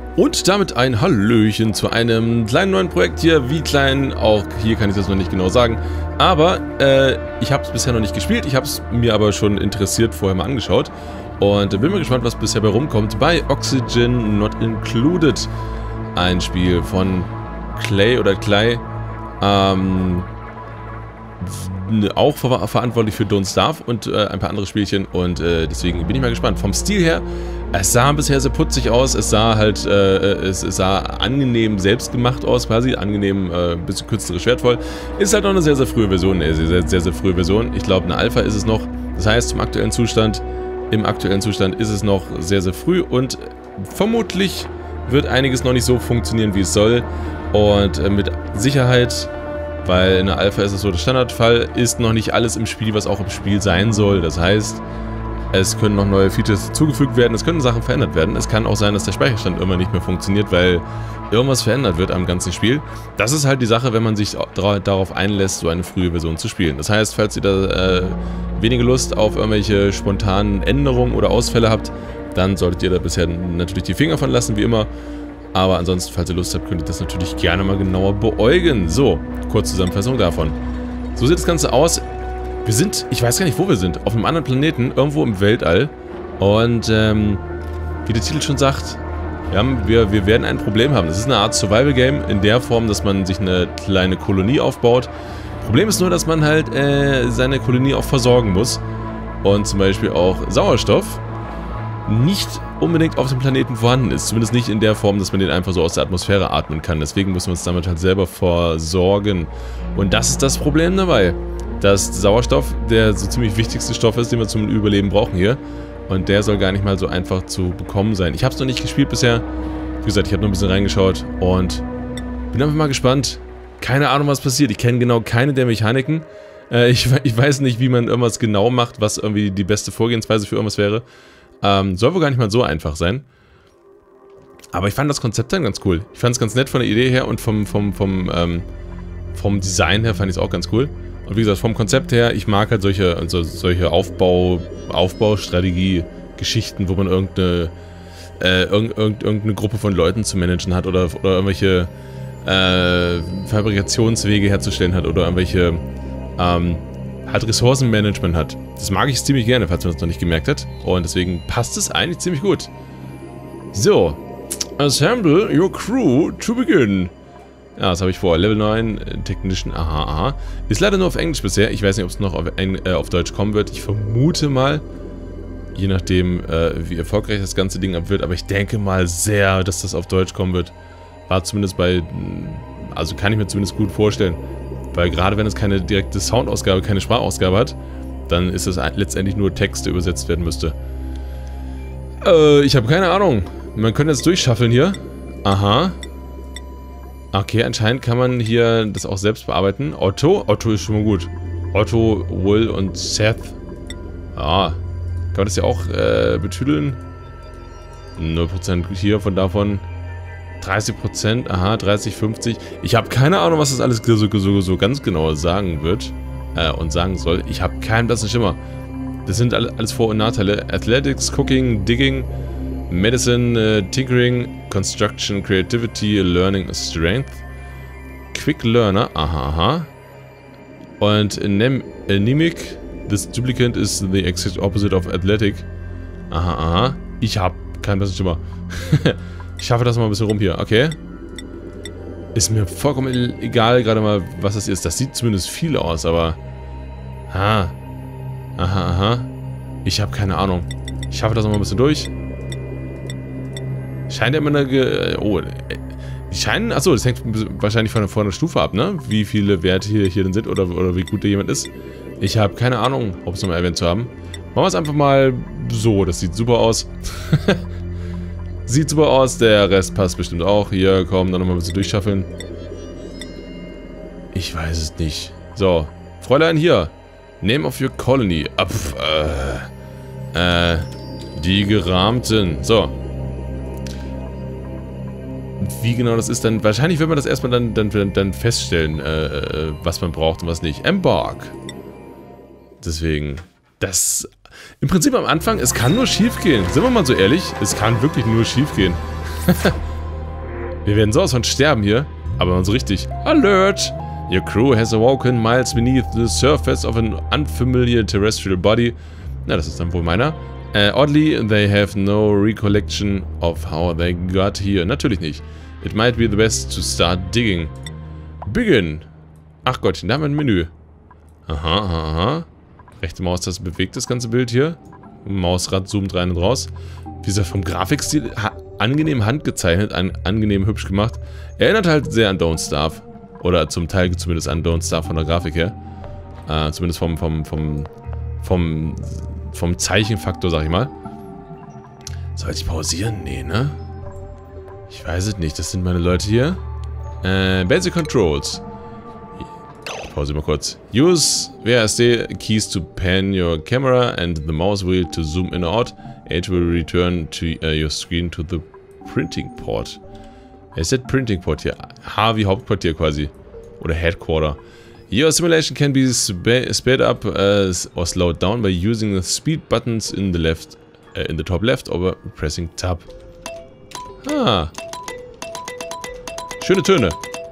Und damit ein Hallöchen zu einem kleinen neuen Projekt hier. Wie klein, auch hier kann ich das noch nicht genau sagen. Aber ich habe es bisher noch nicht gespielt. Ich habe es mir aber schon interessiert vorher mal angeschaut. Und bin mal gespannt, was bisher bei rumkommt. Bei Oxygen Not Included. Ein Spiel von Clay oder Clay. Auch verantwortlich für Don't Starve und ein paar andere Spielchen. Und deswegen bin ich mal gespannt. Vom Stil her, es sah bisher sehr putzig aus. Es sah halt, es sah angenehm selbstgemacht aus, quasi. Angenehm, bisschen künstlerisch wertvoll. Ist halt noch eine sehr, sehr frühe Version. Sehr frühe Version. Ich glaube, eine Alpha ist es noch. Das heißt, im aktuellen Zustand ist es noch sehr, sehr früh. Und vermutlich wird einiges noch nicht so funktionieren, wie es soll. Und mit Sicherheit, weil in der Alpha ist es so der Standardfall, ist noch nicht alles im Spiel, was auch im Spiel sein soll. Das heißt, es können noch neue Features hinzugefügt werden, es können Sachen verändert werden. Es kann auch sein, dass der Speicherstand irgendwann nicht mehr funktioniert, weil irgendwas verändert wird am ganzen Spiel. Das ist halt die Sache, wenn man sich darauf einlässt, so eine frühe Version zu spielen. Das heißt, falls ihr da wenige Lust auf irgendwelche spontanen Änderungen oder Ausfälle habt, dann solltet ihr da bisher natürlich die Finger von lassen, wie immer. Aber ansonsten, falls ihr Lust habt, könnt ihr das natürlich gerne mal genauer beäugen. So, kurze Zusammenfassung davon. So sieht das Ganze aus. Wir sind, ich weiß gar nicht, wo wir sind, auf einem anderen Planeten, irgendwo im Weltall. Und wie der Titel schon sagt, wir werden ein Problem haben. Das ist eine Art Survival-Game in der Form, dass man sich eine kleine Kolonie aufbaut. Problem ist nur, dass man halt seine Kolonie auch versorgen muss. Und zum Beispiel auch Sauerstoff nicht unbedingt auf dem Planeten vorhanden ist. Zumindest nicht in der Form, dass man den einfach so aus der Atmosphäre atmen kann. Deswegen müssen wir uns damit halt selber versorgen. Und das ist das Problem dabei. Dass Sauerstoff der so ziemlich wichtigste Stoff ist, den wir zum Überleben brauchen hier. Und der soll gar nicht mal so einfach zu bekommen sein. Ich habe es noch nicht gespielt bisher. Wie gesagt, ich habe noch ein bisschen reingeschaut und bin einfach mal gespannt. Keine Ahnung, was passiert. Ich kenne genau keine der Mechaniken. Ich weiß nicht, wie man irgendwas genau macht, was irgendwie die beste Vorgehensweise für irgendwas wäre. Soll wohl gar nicht mal so einfach sein. Aber ich fand das Konzept dann ganz cool. Ich fand es ganz nett von der Idee her und vom Design her fand ich es auch ganz cool. Und wie gesagt, vom Konzept her, ich mag halt solche Aufbaustrategie-Geschichten, wo man irgendeine Gruppe von Leuten zu managen hat oder irgendwelche Fabrikationswege herzustellen hat oder irgendwelche halt Ressourcenmanagement hat. Das mag ich ziemlich gerne, falls man das noch nicht gemerkt hat. Und deswegen passt es eigentlich ziemlich gut. So. Assemble your crew to begin. Ja, das habe ich vor. Level 9, Technician, aha. Ist leider nur auf Englisch bisher. Ich weiß nicht, ob es noch auf Deutsch kommen wird. Ich vermute mal, je nachdem, wie erfolgreich das ganze Ding wird. Aber ich denke mal sehr, dass das auf Deutsch kommen wird. War zumindest also kann ich mir zumindest gut vorstellen. Weil gerade wenn es keine direkte Soundausgabe, keine Sprachausgabe hat, dann ist es letztendlich nur Text, der übersetzt werden müsste. Ich habe keine Ahnung. Man könnte jetzt durchschaffeln hier. Aha. Okay, anscheinend kann man hier das auch selbst bearbeiten. Otto ist schon mal gut. Otto, Will und Seth. Ah. Kann man das ja auch betüdeln? 0% hier von davon. 30%, aha, 30, 50. Ich habe keine Ahnung, was das alles so ganz genau sagen wird und sagen soll. Ich habe keinen blassen Schimmer. Das sind alles Vor- und Nachteile. Athletics, Cooking, Digging, Medicine, Tinkering, Construction, Creativity, Learning, Strength. Quick Learner, aha. Und Anemic, this duplicate is the exact opposite of Athletic. Aha. Ich habe keinen blassen Schimmer. Ich schaffe das mal ein bisschen rum hier, okay. Ist mir vollkommen egal gerade mal, was das ist. Das sieht zumindest viel aus, aber... Aha. Ich habe keine Ahnung. Ich schaffe das mal ein bisschen durch. Scheint ja immer eine... Die scheinen... Achso, das hängt wahrscheinlich von der Stufe ab, ne? Wie viele Werte hier denn sind oder wie gut da jemand ist. Ich habe keine Ahnung, ob es nochmal erwähnt zu haben. Machen wir es einfach mal so. Das sieht super aus. Sieht super aus, der Rest passt bestimmt auch. Hier, komm, dann nochmal ein bisschen durchschaffeln. Ich weiß es nicht. So, Fräulein, hier. Name of your colony. Die Gerahmten. So. Wie genau das ist, dann wahrscheinlich wird man das erstmal dann feststellen, was man braucht und was nicht. Embark. Deswegen, das... Im Prinzip am Anfang, es kann nur schief gehen. Sind wir mal so ehrlich? Es kann wirklich nur schief gehen. Wir werden sowas von sterben hier. Aber so richtig. Alert! Your crew has awoken miles beneath the surface of an unfamiliar terrestrial body. Na, das ist dann wohl meiner. Oddly, they have no recollection of how they got here. Natürlich nicht. It might be the best to start digging. Begin. Ach Gottchen, da haben wir ein Menü. Aha, aha. Rechte Maustaste bewegt das ganze Bild hier. Mausrad zoomt rein und raus. Wie gesagt, vom Grafikstil angenehm handgezeichnet, angenehm hübsch gemacht. Erinnert halt sehr an Don't Starve. Oder zum Teil zumindest an Don't Starve von der Grafik her. Zumindest vom Zeichenfaktor, sag ich mal. Soll ich pausieren? Nee, ne? Ich weiß es nicht. Das sind meine Leute hier. Basic Controls. Pause mal kurz. Use WASD keys to pan your camera and the mouse wheel to zoom in or out. H will return to your screen to the printing port. Ist das Printing port hier? H wie Hauptquartier quasi. Oder Headquarter. Your simulation can be sped up or slowed down by using the speed buttons in the top left or pressing Tab. Ah. Schöne Töne.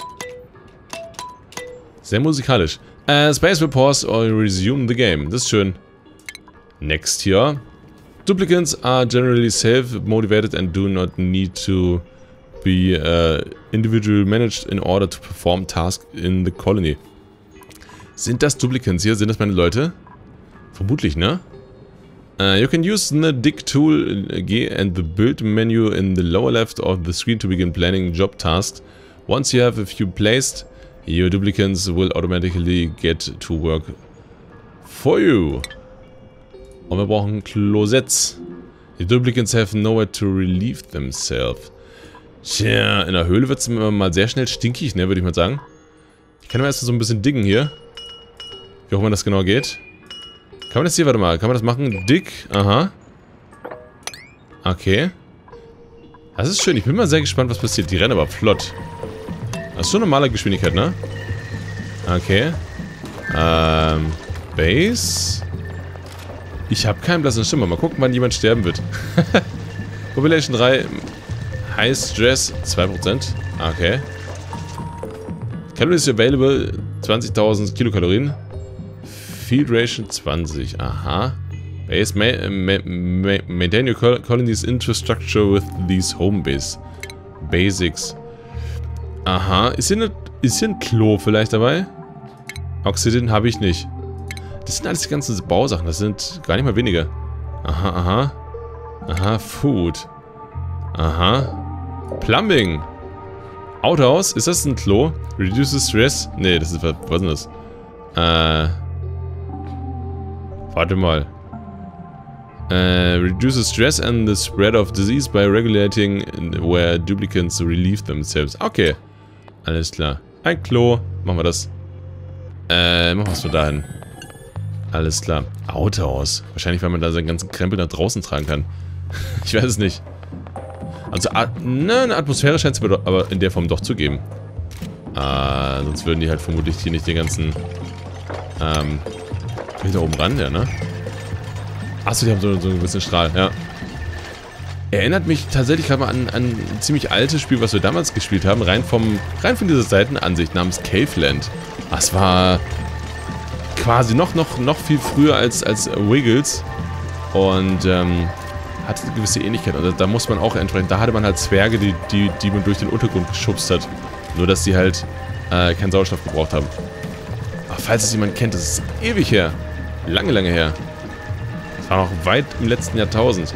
Sehr musikalisch. Space will pause or resume the game. Das ist schön. Next hier. Duplicants are generally self-motivated and do not need to be individually managed in order to perform tasks in the colony. Sind das Duplicants hier? Sind das meine Leute? Vermutlich, ne? You can use the dig tool G and the build menu in the lower left of the screen to begin planning job tasks. Once you have a few placed, your duplicants will automatically get to work for you. Und wir brauchen Klosetts. Die Duplicants have nowhere to relieve themselves. Tja, in der Höhle wird es mal sehr schnell stinkig, ne, würde ich mal sagen. Ich kann mal erst so ein bisschen diggen hier. Wie auch immer das genau geht. Kann man das hier, warte mal, kann man das machen? Dig, aha. Okay. Das ist schön, ich bin mal sehr gespannt, was passiert. Die rennen aber flott. Das ist schon normale Geschwindigkeit, ne? Okay. Base. Ich habe keinen blassen Schimmer. Mal gucken, wann jemand sterben wird. Population 3. High Stress 2%. Okay. Calories available 20.000 Kilokalorien. Field Ration 20. Aha. Base maintain your colony's infrastructure with these home base. Basics. Aha. Ist hier ein Klo vielleicht dabei? Oxidin habe ich nicht. Das sind alles die ganzen Bausachen. Das sind gar nicht mal weniger. Aha, aha. Aha, Food. Aha. Plumbing. Outhouse. Ist das ein Klo? Reduces Stress. Nee, das ist... Was ist das? Warte mal. Reduces stress and the spread of disease by regulating where duplicants relieve themselves. Okay. Alles klar. Ein Klo. Machen wir das. Machen wir es so dahin. Alles klar. Outhouse. Wahrscheinlich, weil man da seinen ganzen Krempel nach draußen tragen kann. Ich weiß es nicht. Also, eine Atmosphäre scheint es aber in der Form doch zu geben. Sonst würden die halt vermutlich hier nicht den ganzen... Bin ich da oben ran, ja, ne? Achso, die haben so einen gewissen Strahl, ja. Erinnert mich tatsächlich gerade mal an ein ziemlich altes Spiel, was wir damals gespielt haben, rein von dieser Seitenansicht namens Caveland. Das war quasi noch viel früher als Wiggles und hatte eine gewisse Ähnlichkeit. Also da muss man auch entsprechend, da hatte man halt Zwerge, die man durch den Untergrund geschubst hat. Nur, dass die halt keinen Sauerstoff gebraucht haben. Aber falls es jemand kennt, das ist ewig her. Lange, lange her. Das war noch weit im letzten Jahrtausend.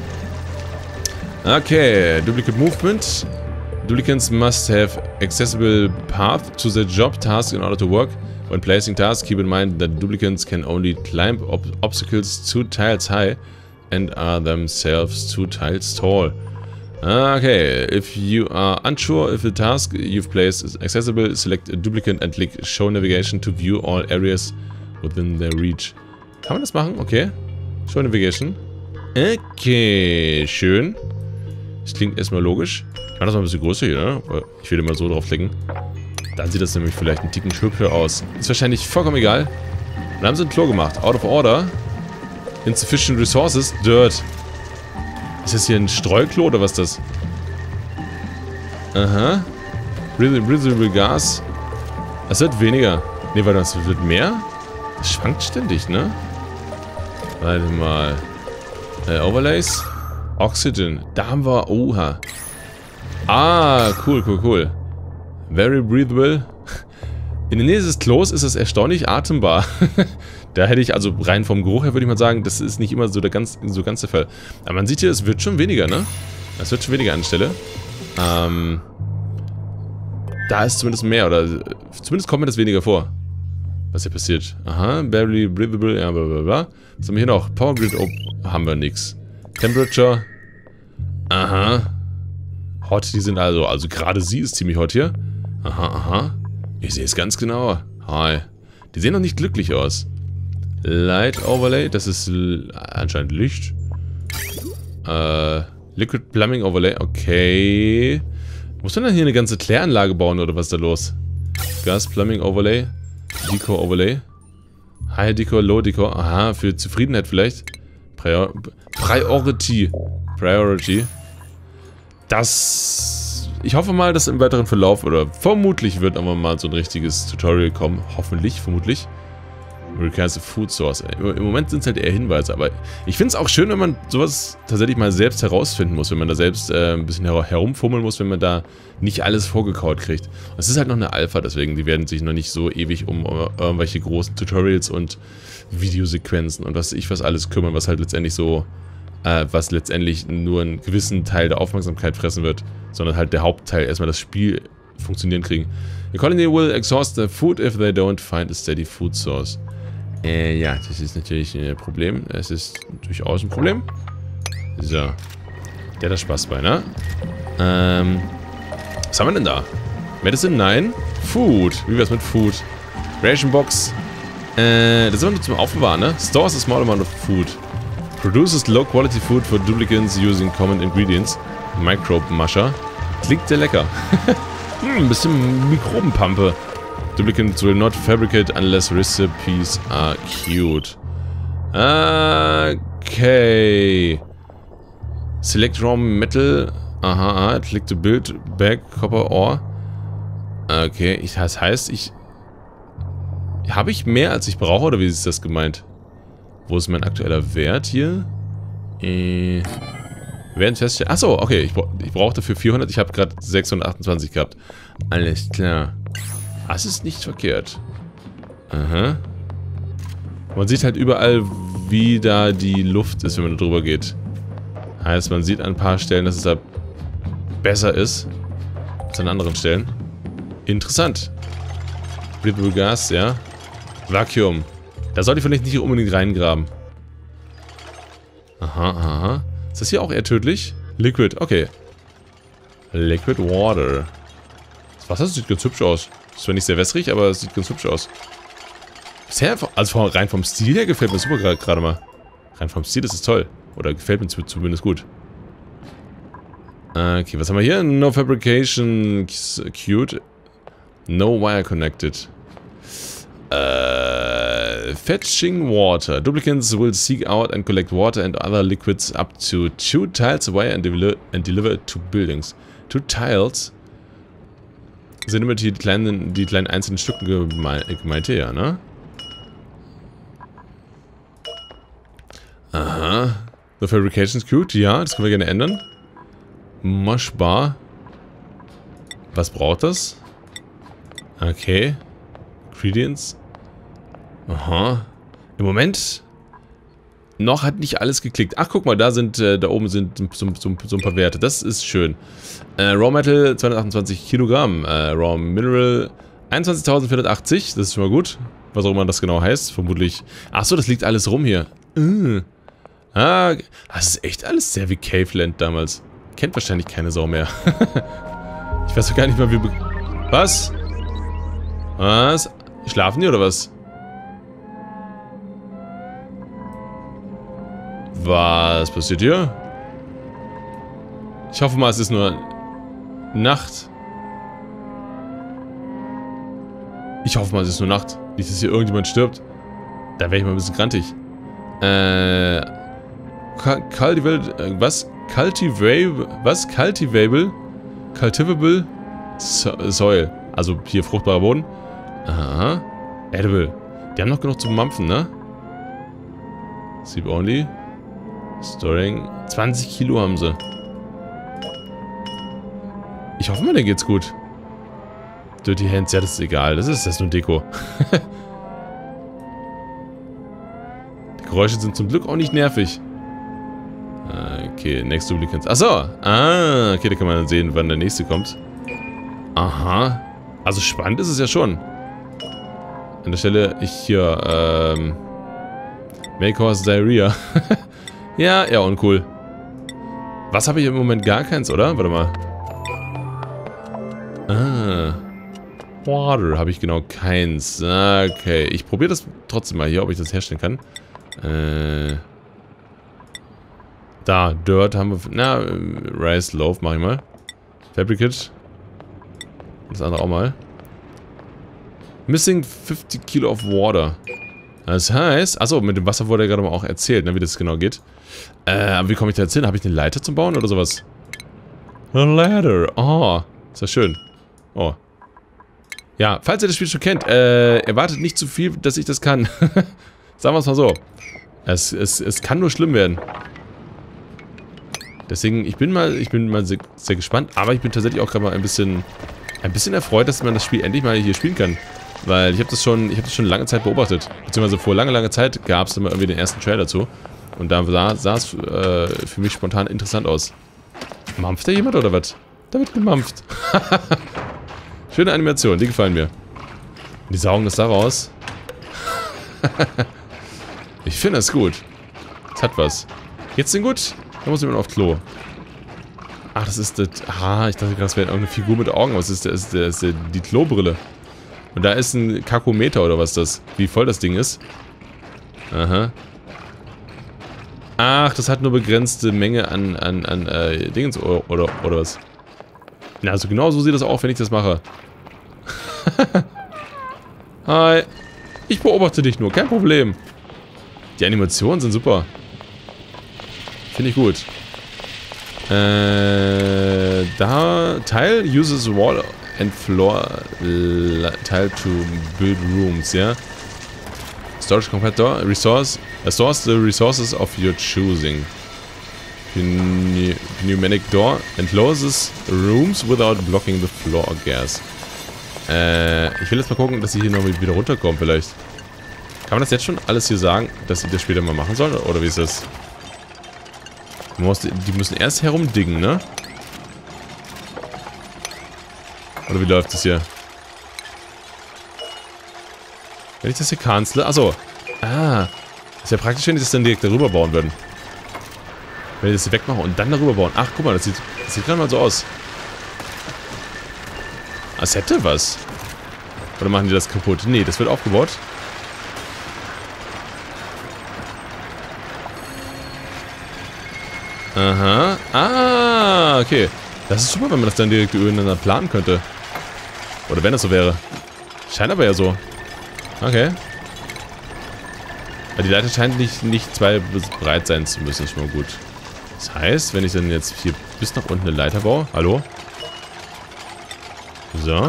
Okay, Duplicate Movement. Duplicants must have accessible path to the job task in order to work. When placing tasks, keep in mind that duplicants can only climb obstacles 2 tiles high and are themselves 2 tiles tall. Okay, if you are unsure if the task you've placed is accessible, select a duplicant and click Show Navigation to view all areas within their reach. Kann man das machen? Okay. Show Navigation. Okay, schön. Das klingt erstmal logisch. Ich mache das mal ein bisschen größer hier, ne? Ich will immer so draufklicken. Dann sieht das nämlich vielleicht ein Ticken hübscher aus. Ist wahrscheinlich vollkommen egal. Dann haben sie ein Klo gemacht. Out of order. Insufficient resources. Dirt. Ist das hier ein Streuklo oder was ist das? Aha. Breathable Gas. Es wird weniger. Ne, warte, es wird mehr? Das schwankt ständig, ne? Warte mal. Overlays. Oxygen. Da haben wir... Oha. Ah, cool. Very breathable. In der Nähe des Klos ist es erstaunlich atembar. Da hätte ich, also rein vom Geruch her würde ich mal sagen, das ist nicht immer so der ganze Fall. Aber man sieht hier, es wird schon weniger, ne? Es wird schon weniger an der Stelle. Da ist zumindest mehr, oder zumindest kommt mir das weniger vor. Was hier passiert? Aha, barely breathable, ja, blablabla. Was haben wir hier noch? Power Grid, oh, haben wir nix. Temperature. Aha. Hot, die sind also gerade sie ist ziemlich hot hier. Aha. Ich sehe es ganz genau. Hi. Die sehen noch nicht glücklich aus. Light Overlay, das ist anscheinend Licht. Liquid Plumbing Overlay, okay. Muss man dann hier eine ganze Kläranlage bauen oder was ist da los? Gas Plumbing Overlay. Decor Overlay. High Decor, Low Decor. Aha, für Zufriedenheit vielleicht. Priority. Das... Ich hoffe mal, dass im weiteren Verlauf, oder vermutlich wird aber mal so ein richtiges Tutorial kommen. Hoffentlich, vermutlich. Recursive Food Source. Im Moment sind es halt eher Hinweise, aber ich finde es auch schön, wenn man sowas tatsächlich mal selbst herausfinden muss, wenn man da selbst ein bisschen herumfummeln muss, wenn man da nicht alles vorgekaut kriegt. Es ist halt noch eine Alpha, deswegen, die werden sich noch nicht so ewig um irgendwelche großen Tutorials und Videosequenzen und was alles kümmern, was halt letztendlich so, was letztendlich nur einen gewissen Teil der Aufmerksamkeit fressen wird, sondern halt der Hauptteil erstmal das Spiel funktionieren kriegen. The colony will exhaust the food if they don't find a steady food source. Ja, das ist natürlich ein Problem. Es ist durchaus ein Problem. So. Der hat da Spaß bei, ne? Was haben wir denn da? Medicine? Nein. Food. Wie wär's mit Food? Ration Box. Das ist aber nur zum Aufbewahren, ne? Stores a small amount of food. Produces low quality food for duplicants using common ingredients. Microbe-Mascher. Klingt sehr lecker. Ein bisschen Mikrobenpampe. Duplicants will not fabricate unless recipes are queued. Okay. Select raw metal. Aha, click to build back copper ore. Okay, das heißt, habe ich mehr als ich brauche, oder wie ist das gemeint? Wo ist mein aktueller Wert hier? Werden feststellen. Achso, okay, ich brauche dafür 400. Ich habe gerade 628 gehabt. Alles klar. Das ist nicht verkehrt. Aha. Man sieht halt überall, wie da die Luft ist, wenn man da drüber geht. Heißt, man sieht an ein paar Stellen, dass es da besser ist als an anderen Stellen. Interessant. Breathable Gas, ja. Vakuum. Da sollte ich vielleicht nicht unbedingt reingraben. Aha. Ist das hier auch eher tödlich? Liquid, okay. Liquid Water. Das Wasser sieht ganz hübsch aus. Ist zwar nicht sehr wässrig, aber es sieht ganz hübsch aus. Bisher, also rein vom Stil her gefällt mir super gerade mal. Rein vom Stil ist es toll. Oder gefällt mir zumindest gut. Okay, was haben wir hier? No fabrication queued. No wire connected. Fetching water. Duplicants will seek out and collect water and other liquids up to 2 tiles away and deliver it to buildings. 2 tiles sind immer die kleinen einzelnen Stücken gemeinte, ja, ne? Aha. The Fabrications Queued, ja, das können wir gerne ändern. Mush Bar. Was braucht das? Okay. Ingredients. Aha. Im Moment noch hat nicht alles geklickt. Ach, guck mal, da oben sind so ein paar Werte. Das ist schön. Raw Metal 228 Kilogramm. Raw Mineral 21.480. Das ist schon mal gut. Was auch immer das genau heißt. Vermutlich. Achso, das liegt alles rum hier. Das ist echt alles sehr wie Caveland damals. Kennt wahrscheinlich keine Sau mehr. Ich weiß doch gar nicht mal, wie... Was? Was? Schlafen die oder was? Was passiert hier? Ich hoffe mal, es ist nur Nacht. Ich hoffe mal, es ist nur Nacht. Nicht, dass hier irgendjemand stirbt. Da wäre ich mal ein bisschen grantig. Cultivable Soil. Also hier fruchtbarer Boden. Aha. Edible. Die haben noch genug zum Mampfen, ne? Sleep only. Storing. 20 Kilo haben sie. Ich hoffe mal, denen geht's gut. Dirty Hands, ja, das ist egal. Das ist nur Deko. Die Geräusche sind zum Glück auch nicht nervig. Okay, next Duplicants. Achso. Ah, okay, da kann man dann sehen, wann der nächste kommt. Aha. Also spannend ist es ja schon. An der Stelle, ich hier, Make Horse Diarrhea. Ja, ja, uncool. Was habe ich im Moment? Gar keins, oder? Warte mal. Ah. Water habe ich genau keins. Okay, ich probiere das trotzdem mal hier, ob ich das herstellen kann. Da, Dirt haben wir... Na, Rice Loaf mache ich mal. Fabricate. Das andere auch mal. Missing 50 Kilo of Water. Das heißt... Achso, mit dem Wasser wurde ja gerade mal auch erzählt, ne, wie das genau geht. Aber wie komme ich da jetzt hin? Habe ich eine Leiter zum Bauen oder sowas? A ladder. Oh, ist das schön. Oh. Ja, falls ihr das Spiel schon kennt, erwartet nicht zu viel, dass ich das kann. Sagen wir es mal so. Es kann nur schlimm werden. Deswegen, ich bin mal sehr gespannt, aber ich bin tatsächlich auch gerade mal ein bisschen erfreut, dass man das Spiel endlich mal hier spielen kann. Weil ich habe das schon lange Zeit beobachtet. Beziehungsweise vor langer Zeit gab es immer irgendwie den ersten Trailer dazu. Und da sah es für mich spontan interessant aus. Mampft da jemand oder was? Da wird gemampft. Schöne Animation, die gefallen mir. Die saugen das da raus. Ich finde das gut. Das hat was. Geht's denn gut? Da muss jemand auf Klo. Ach, das ist das... Ah, ich dachte gerade, das wäre irgendeine Figur mit Augen. Was ist das? Das ist die Klobrille. Und da ist ein Kakometer oder was das? Wie voll das Ding ist. Aha. Ach, das hat nur begrenzte Menge an Dingens oder was? Na, also genau so sieht das auch, wenn ich das mache. Hi. Ich beobachte dich nur, kein Problem. Die Animationen sind super. Finde ich gut. Da Tile uses wall and floor tile to build rooms, ja. Storage compactor stores the resources of your choosing. Pneumatic door encloses rooms without blocking the floor or gas. Ich will jetzt mal gucken, dass sie hier noch wieder runterkommen vielleicht. Kann man das jetzt schon alles hier sagen, dass sie das später mal machen sollen? Oder wie ist das? Die müssen erst herumdingen, ne? Oder wie läuft das hier? Wenn ich das hier kanzle... Achso. Ah. Ist ja praktisch, wenn die das dann direkt darüber bauen würden. Wenn ich das hier wegmache und dann darüber bauen. Ach, guck mal, das sieht gerade mal so aus. Das hätte was. Oder machen die das kaputt? Nee, das wird aufgebaut. Aha. Ah, okay. Das ist super, wenn man das dann direkt übereinander planen könnte. Oder wenn das so wäre. Scheint aber ja so. Okay. Aber die Leiter scheint nicht zwei breit sein zu müssen. Ist schon mal gut. Das heißt, wenn ich dann jetzt hier bis nach unten eine Leiter baue. Hallo? So.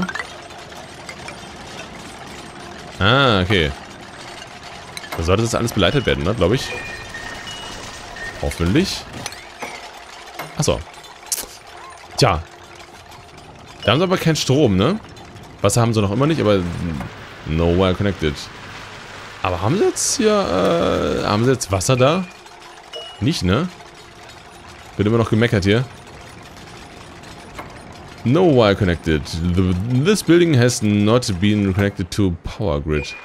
Ah, okay. Da sollte das alles beleitet werden, ne? Glaube ich. Hoffentlich. Achso. Tja. Da haben sie aber keinen Strom, ne? Wasser haben sie noch immer nicht, aber no wire connected. Aber haben sie jetzt hier, haben sie jetzt Wasser da? Nicht, ne? Wird immer noch gemeckert hier. No wire connected. This building has not been connected to power grid.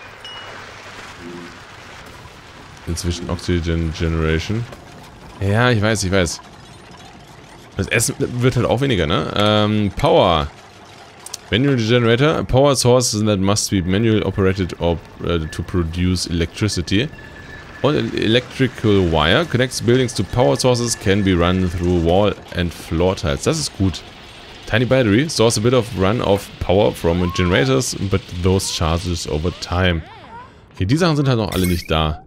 Inzwischen Oxygen Generation. Ja, ich weiß. Das Essen wird halt auch weniger, ne? Power. Manual generator. A power source that must be manually operated to produce electricity. Und electrical wire connects buildings to power sources, can be run through wall and floor tiles. Das ist gut. Tiny battery stores a bit of run of power from generators, but those charges over time. Okay, die Sachen sind halt noch alle nicht da.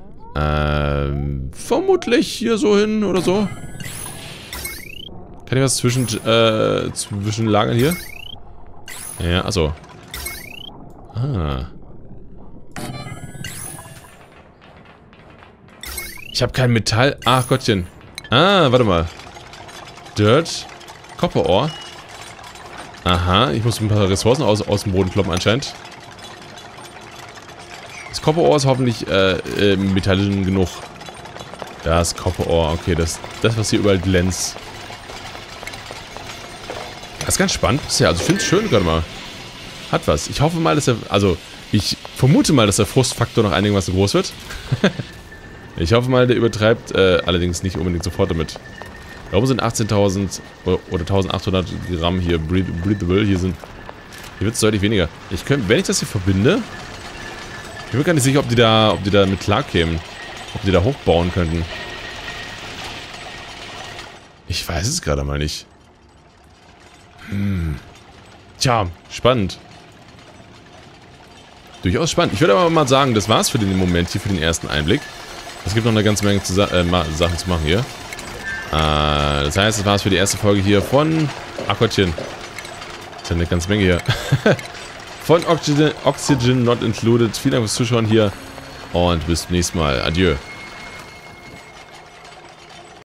Vermutlich hier so hin oder so. Kann ich was zwischenlagern hier? Ja, also. Ah. Ich habe kein Metall. Ach Gottchen. Ah, warte mal. Dirt. Copper Ore. Aha, ich muss ein paar Ressourcen aus dem Boden kloppen anscheinend. Das Copper Ore ist hoffentlich metallisch genug. Das Copper Ore, okay, das was hier überall glänzt. Das ist ganz spannend bisher, also ich finde es schön gerade mal. Hat was. Ich hoffe mal, dass ich vermute mal, dass der Frustfaktor noch einigermaßen groß wird. Ich hoffe mal, der übertreibt, allerdings nicht unbedingt sofort damit. Da oben sind 18.000 oder 1.800 Gramm hier breathable. Hier wird es deutlich weniger. Wenn ich das hier verbinde, ich bin mir gar nicht sicher, ob die da mit klarkämen. Ob die da hochbauen könnten. Ich weiß es gerade mal nicht. Tja, spannend. Durchaus spannend. Ich würde aber mal sagen, das war's für den Moment hier, für den ersten Einblick. Es gibt noch eine ganze Menge Sachen zu machen hier. Das heißt, das war's für die erste Folge hier von... Ach Gottchen. Das ist ja eine ganze Menge hier. Von Oxygen Not Included. Vielen Dank fürs Zuschauen hier. Und bis zum nächsten Mal. Adieu.